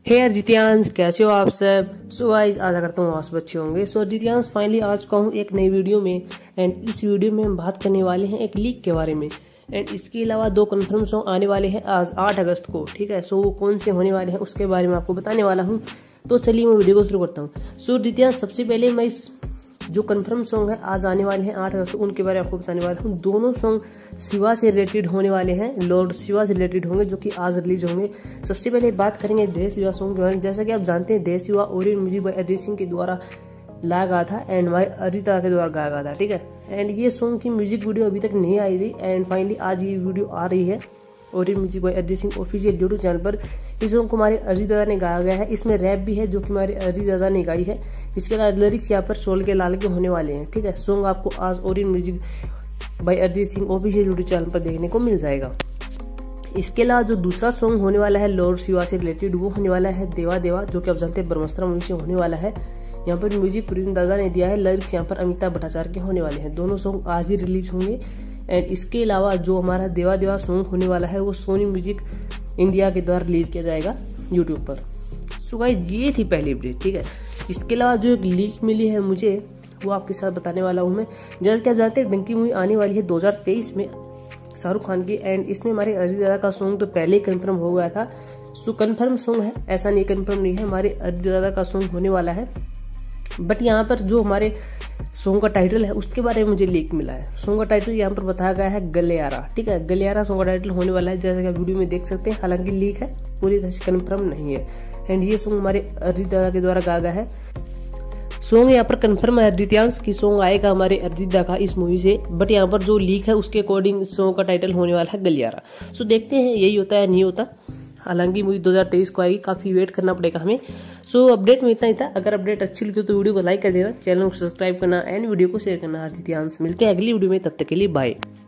हे अर्जितियांश, कैसे हो आप सब। सो गाइस, आशा करता हूँ आप सब अच्छे होंगे। सो अर्जितियांश, फाइनली आ चुका हूँ एक नई वीडियो में। एंड इस वीडियो में हम बात करने वाले हैं एक लीक के बारे में। एंड इसके अलावा 2 कंफर्म सॉन्ग आने वाले हैं आज 8 अगस्त को। ठीक है, सो वो कौन से होने वाले हैं उसके बारे में आपको बताने वाला हूँ। तो चलिए मैं वीडियो को शुरू करता हूँ। सो अर्जितियांश, सबसे पहले मैं इस जो कंफर्म सॉन्ग है आज आने वाले हैं 8 अगस्त, उनके बारे में आपको बताने वाला हूँ। दोनों सॉन्ग शिवा से रिलेटेड होने वाले हैं, लॉर्ड शिवा से रिलेटेड होंगे, जो कि आज रिलीज होंगे। सबसे पहले बात करेंगे देश शिवा सॉन्ग के बारे में। जैसा कि आप जानते हैं, देश Shiva original music by Arijit Singh के द्वारा लाया गया था एंड भाई अरिजीत के द्वारा गाया गया था। ठीक है, एंड ये सॉन्ग की म्यूजिक वीडियो अभी तक नहीं आई थी एंड फाइनली आज ये वीडियो आ रही है original music by Arijit Singh official YouTube channel पर। इस सॉन्ग को हमारे अरिजीत दादा ने गाया गया है। इसमें रैप भी है जो कि हमारे अरिजीत दादा ने गाई है। इसके अलावा लिरिक्स यहाँ पर सोल के लाल के होने वाले हैं। ठीक है, सॉन्ग आपको आज original music by Arijit Singh official YouTube channel पर देखने को मिल जाएगा। इसके अलावा जो दूसरा सॉन्ग होने वाला है लॉर्ड शिवा से रिलेटेड, वो होने वाला है देवा देवा, जो कि आप जानते हैं ब्रह्मास्त्र मूवी से होने वाला है। यहाँ पर म्यूजिक प्रीतम दादा ने दिया है, लिरिक्स यहाँ पर अमिताभ भट्टाचार्य के होने वाले हैं। दोनों सॉन्ग आज ही रिलीज होंगे। एंड इसके अलावा जो हमारा देवा देवा सॉन्ग होने वाला है वो सोनी म्यूजिक इंडिया के द्वारा रिलीज किया जाएगा यूट्यूब पर। सो गाइस, ये थी पहली अपडेट। ठीक है, इसके अलावा जो एक लीक मिली है मुझे, वो आपके साथ बताने वाला हूँ मैं। जैसे कि आप जानते हैं, डंकी मूवी आने वाली है 2023 में शाहरुख खान की। एंड इसमें हमारे अरिजीत दादा का सॉन्ग तो पहले ही कंफर्म हो गया था। सो कंफर्म सॉन्ग है, ऐसा नहीं कंफर्म नहीं है, हमारे अरिजीत दादा का सॉन्ग होने वाला है। बट यहाँ पर जो हमारे सॉन्ग का टाइटल है उसके बारे में मुझे लीक मिला है। सॉन्ग का टाइटल यहाँ पर बताया गया है गलियारा। ठीक है, गलियारा सॉन्ग का टाइटल होने वाला है, जैसे कि आप वीडियो में देख सकते हैं। हालांकि लीक है, पूरी तरह से कंफर्म नहीं है। एंड ये सॉन्ग हमारे अरिजीत दादा के द्वारा गाया गया है। सॉन्ग यहाँ पर कंफर्म है अर्जितियांश की सॉन्ग आएगा हमारे अरिजीत दादा इस मूवी से। बट यहाँ पर जो लीक है उसके अकॉर्डिंग सॉन्ग का टाइटल होने वाला है गलियारा। सो देखते हैं यही होता है नहीं होता। हालांकि मूवी 2023 को आएगी, काफी वेट करना पड़ेगा हमें। सो अपडेट में इतना ही था। अगर अपडेट अच्छी लगी तो वीडियो को लाइक कर देना, चैनल को सब्सक्राइब करना एंड वीडियो को शेयर करना। अर्जितियांश, मिलते हैं अगली वीडियो में, तब तक के लिए बाय।